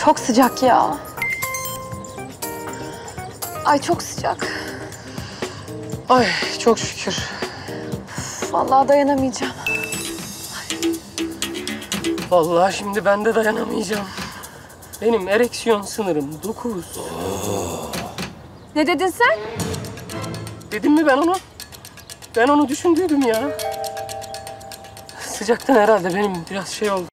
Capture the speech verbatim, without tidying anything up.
Çok sıcak ya. Ay çok sıcak. Ay çok şükür. Üf, vallahi dayanamayacağım. Vallahi şimdi ben de dayanamayacağım. Benim ereksiyon sınırım dokuz. Ne dedin sen? Dedim mi ben onu? Ben onu düşündüydüm ya. Sıcaktan herhalde benim biraz şey oldu.